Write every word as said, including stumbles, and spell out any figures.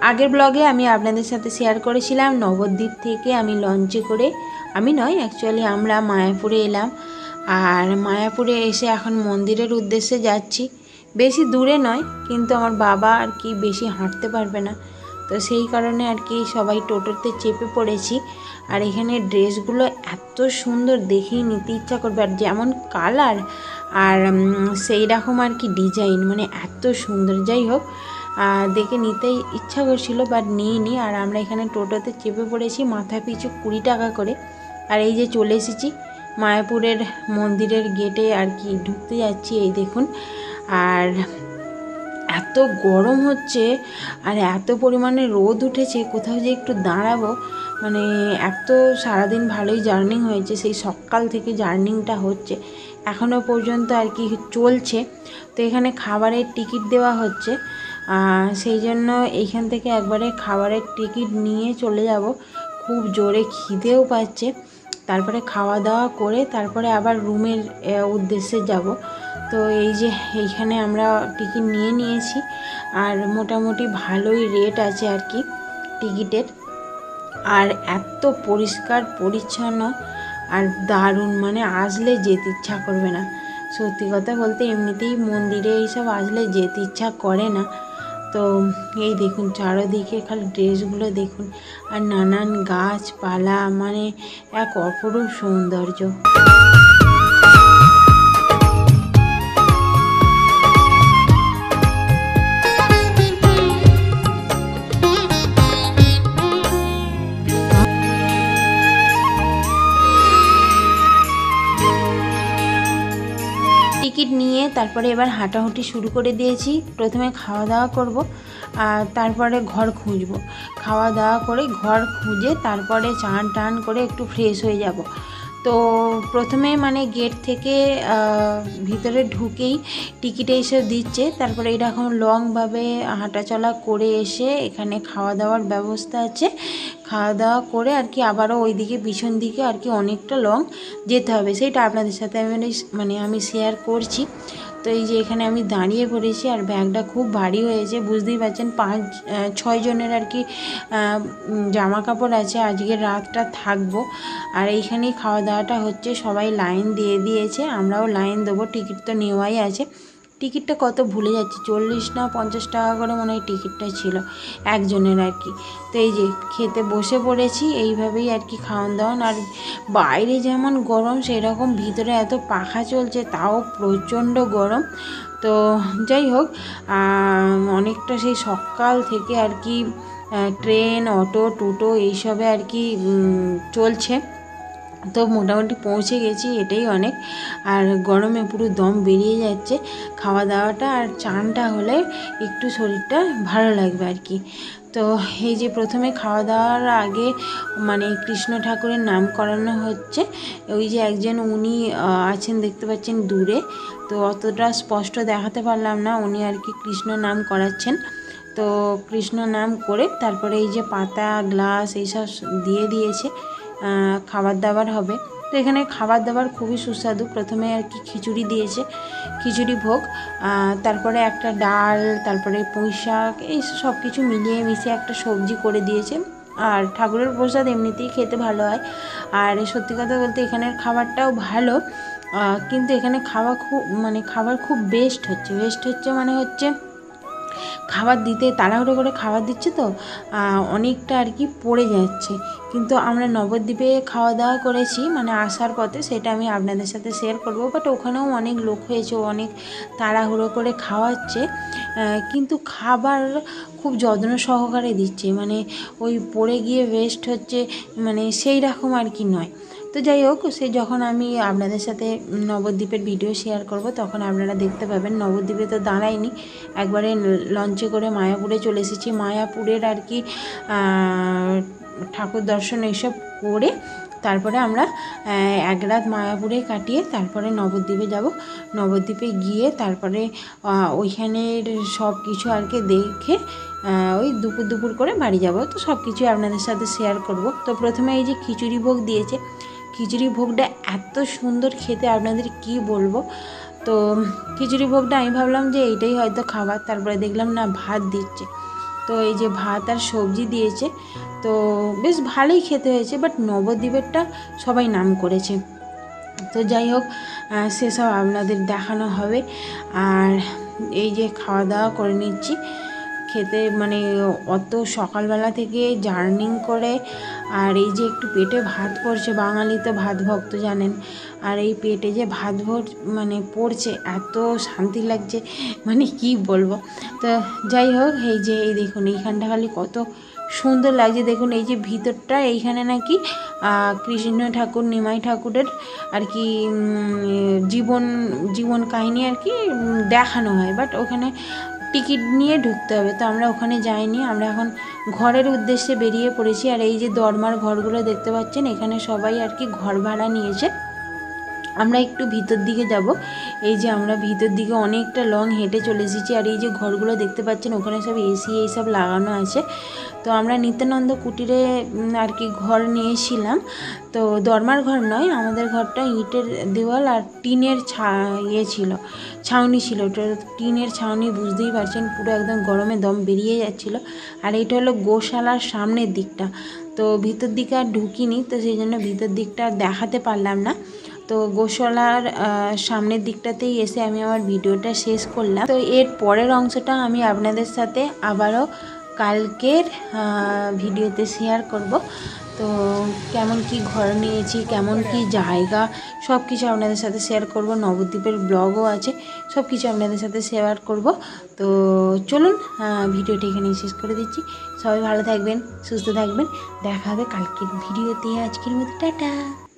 আগের ব্লগে আমি আপনাদের সাথে শেয়ার করেছিলাম নবদ্বীপ থেকে আমি লঞ্চে করে, আমি নয় অ্যাকচুয়ালি আমরা মায়াপুরে এলাম। আর মায়াপুরে এসে এখন মন্দিরের উদ্দেশ্যে যাচ্ছি। বেশি দূরে নয়, কিন্তু আমার বাবা আর কি বেশি হাঁটতে পারবে না, তো সেই কারণে আর কি সবাই টোটোতে চেপে পড়েছি। আর এখানে ড্রেসগুলো এত সুন্দর, দেখেই নিতে ইচ্ছা করবে। আর যেমন কালার আর সেই রকম আর কি ডিজাইন, মানে এত সুন্দর। যাই হোক, দেখে নিতেই ইচ্ছা করছিল, বাট নিইনি। আর আমরা এখানে টোটোতে চেপে পড়েছি, মাথা পিছু কুড়ি টাকা করে। আর এই যে চলে এসেছি মায়াপুরের মন্দিরের গেটে আর কি ঢুকতে যাচ্ছি, এই দেখুন। আর এত গরম হচ্ছে আর এত পরিমাণে রোদ উঠেছে, কোথাও যে একটু দাঁড়াবো, মানে এত সারাদিন ভালোই জার্নি হয়েছে, সেই সকাল থেকে জার্নিংটা হচ্ছে এখনও পর্যন্ত আর কি চলছে। তো এখানে খাবারের টিকিট দেওয়া হচ্ছে, সেই জন্য এইখান থেকে একবারে খাবারের টিকিট নিয়ে চলে যাব। খুব জোরে খিদেও পাচ্ছে, তারপরে খাওয়া দাওয়া করে তারপরে আবার রুমের উদ্দেশ্যে যাব। তো এই যে এইখানে আমরা টিকিট নিয়ে নিয়েছি, আর মোটামুটি ভালোই রেট আছে আর কি টিকিটের। আর এত পরিষ্কার পরিচ্ছন্ন আর দারুণ, মানে আসলে যেতে ইচ্ছা করবে না। সত্যি কথা বলতে এমনিতেই মন্দিরে এইসব আসলে যেতে ইচ্ছা করে না। তো এই দেখুন চারদিকে খালি ড্রেসগুলো দেখুন, আর নানান গাছপালা, মানে এক অপরূপ সৌন্দর্য। টিকিট নিয়ে তারপরে এবার হাঁটাহুটি শুরু করে দিয়েছি। প্রথমে খাওয়া দাওয়া করব, আর তারপরে ঘর খুঁজব। খাওয়া দাওয়া করে ঘর খুঁজে তারপরে চান টান করে একটু ফ্রেশ হয়ে যাব। তো প্রথমে মানে গেট থেকে ভিতরে ঢুকেই টিকিটে এসে দিচ্ছে, তারপরে এরকম লংভাবে হাঁটাচলা করে এসে এখানে খাওয়া দাওয়ার ব্যবস্থা আছে। খাওয়া দাওয়া করে আর কি আবারও ওই দিকে পিছন দিকে আর কি অনেকটা লং যেতে হবে, সেটা আপনাদের সাথে আমি মানে আমি শেয়ার করছি। তো এই যে এখানে আমি দাঁড়িয়ে পড়েছি, আর ব্যাগটা খুব ভারী হয়েছে, বুঝতেই পারছেন। পাঁচ ছয় জনের আর কি জামা কাপড় আছে, আজকে রাতটা থাকবো। আর এইখানেই খাওয়া দাওয়াটা হচ্ছে, সবাই লাইন দিয়ে দিয়েছে, আমরাও লাইন দেবো। টিকিট তো নেওয়াই আছে। টিকিটটা কত ভুলে যাচ্ছি, চল্লিশ না পঞ্চাশ টাকা করে মনে হয় টিকিটটা ছিল একজনের আর কি। তো এই যে খেতে বসে পড়েছি, এইভাবেই আর কি খাওয়ান দাওয়ান। আর বাইরে যেমন গরম সেই রকম ভিতরে এত পাখা চলছে, তাও প্রচণ্ড গরম। তো যাই হোক, অনেকটা সেই সকাল থেকে আর কি ট্রেন, অটো, টোটো এইসবে আর কি চলছে। তো মোটামুটি পৌঁছে গেছি, এটাই অনেক। আর গরমে পুরো দম বেরিয়ে যাচ্ছে। খাওয়া দাওয়াটা আর চানটা হলে একটু শরীরটা ভালো লাগবে আর কি। তো এই যে প্রথমে খাওয়া দাওয়ার আগে মানে কৃষ্ণ ঠাকুরের নাম করানো হচ্ছে। ওই যে একজন উনি আছেন দেখতে পাচ্ছেন দূরে, তো অতটা স্পষ্ট দেখাতে পারলাম না, উনি আর কি কৃষ্ণ নাম করাচ্ছেন। তো কৃষ্ণ নাম করে তারপরে এই যে পাতা, গ্লাস এইসব দিয়ে দিয়েছে, খাবার দাবার হবে। তো এখানে খাবার দাবার খুবই সুস্বাদু। প্রথমে আর কি খিচুড়ি দিয়েছে, খিচুড়ি ভোগ, তারপরে একটা ডাল, তারপরে পুঁই শাক, এই সব কিছু মিলিয়ে মিশিয়ে একটা সবজি করে দিয়েছে। আর ঠাকুরের প্রসাদ এমনিতেই খেতে ভালো হয়। আর সত্যি কথা বলতে এখানের খাবারটাও ভালো, কিন্তু এখানে খাওয়া খুব মানে খাবার খুব বেস্ট হচ্ছে বেস্ট হচ্ছে মানে হচ্ছে খাবার দিতে তাড়াহুড়ো করে খাবার দিচ্ছে, তো অনেকটা আর কি পড়ে যাচ্ছে। কিন্তু আমরা নবদ্বীপে খাওয়া দাওয়া করেছি মানে আসার পথে, সেটা আমি আপনাদের সাথে শেয়ার করব। বাট ওখানেও অনেক লোক হয়েছে, অনেক তাড়াহুড়ো করে খাওয়াচ্ছে, কিন্তু খাবার খুব যত্ন সহকারে দিচ্ছে, মানে ওই পড়ে গিয়ে ওয়েস্ট হচ্ছে মানে সেই রকম আর কি নয়। তো যাই হোক, সে যখন আমি আপনাদের সাথে নবদ্বীপের ভিডিও শেয়ার করব তখন আপনারা দেখতে পাবেন। নবদ্বীপে তো দাঁড়াইনি, একবারে লঞ্চে করে মায়াপুরে চলে এসেছি। মায়াপুরের আর কি ঠাকুর দর্শন এইসব করে তারপরে আমরা এক রাত মায়াপুরে কাটিয়ে তারপরে নবদ্বীপে যাব। নবদ্বীপে গিয়ে তারপরে ওইখানের সব কিছু আর কি দেখে ওই দুপুর দুপুর করে বাড়ি যাব। তো সব কিছুই আপনাদের সাথে শেয়ার করব। তো প্রথমে এই যে খিচুড়ি ভোগ দিয়েছে, খিচুড়ি ভোগটা এত সুন্দর খেতে, আপনাদের কি বলবো। তো খিচুড়ি ভোগটা আমি ভাবলাম যে এইটাই হয়তো খাবার, তারপরে দেখলাম না ভাত দিচ্ছে। তো এই যে ভাত আর সবজি দিয়েছে, তো বেশ ভালোই খেতে হয়েছে, বাট নবদ্বীপেরটা সবাই নাম করেছে। তো যাই হোক, সেসব আপনাদের দেখানো হবে। আর এই যে খাওয়া দাওয়া করে নিচ্ছি, খেতে মানে অত সকালবেলা থেকে জার্নিং করে, আর এই যে একটু পেটে ভাত পড়ছে, বাঙালি তো ভাত ভক্ত জানেন, আর এই পেটে যে ভাত ভর মানে পড়ছে, এত শান্তি লাগছে, মানে কি বলবো। তো যাই হোক, এই যে এই দেখুন এইখানটা খালি কত সুন্দর লাগছে, দেখুন এই যে ভিতরটা, এইখানে নাকি কৃষ্ণ ঠাকুর নিমাই ঠাকুরের আর কি জীবন জীবন কাহিনী আর কি দেখানো হয়, বাট ওখানে টিকিট নিয়ে ঢুকতে হবে। তো আমরা ওখানে যাইনি, আমরা এখন ঘরের উদ্দেশ্যে বেরিয়ে পড়েছি। আর এই যে দরমার ঘরগুলো দেখতে পাচ্ছেন, এখানে সবাই আর কি ঘর ভাড়া নিয়েছে। আমরা একটু ভিতর দিকে যাব, এই যে আমরা ভিতর দিকে অনেকটা লং হেঁটে চলে এসেছি। আর এই যে ঘরগুলো দেখতে পাচ্ছেন, ওখানে সব এসি এইসব লাগানো আছে। তো আমরা নিত্যানন্দ কুটিরে আর কি ঘর নিয়েছিলাম। তো দরমার ঘর নয়, আমাদের ঘরটা ইটের দেওয়াল আর টিনের ছা ইয়ে ছিল, ছাউনি ছিল। ওটা টিনের ছাউনি, বুঝতেই পারছেন পুরো একদম গরমে দম বেরিয়ে যাচ্ছিল। আর এইটা হলো গোশালার সামনের দিকটা, তো ভিতর দিকে আর ঢুকিনি, তো সেই জন্য ভিতর দিকটা দেখাতে পারলাম না। তো গোশালার সামনের দিকটাতেই এসে আমি আমার ভিডিওটা শেষ করলাম। তো এর পরের অংশটা আমি আপনাদের সাথে আবারও কালকের ভিডিওতে শেয়ার করব। তো কেমন কি ঘর নিয়েছি, কেমন কি জায়গা, সব কিছু আপনাদের সাথে শেয়ার করব। নবদ্বীপের ব্লগও আছে, সব কিছু আপনাদের সাথে শেয়ার করব। তো চলুন ভিডিওটি এখানেই শেষ করে দিচ্ছি। সবাই ভালো থাকবেন, সুস্থ থাকবেন, দেখা হবে কালকের ভিডিওতে। আজকের মতো টাটা।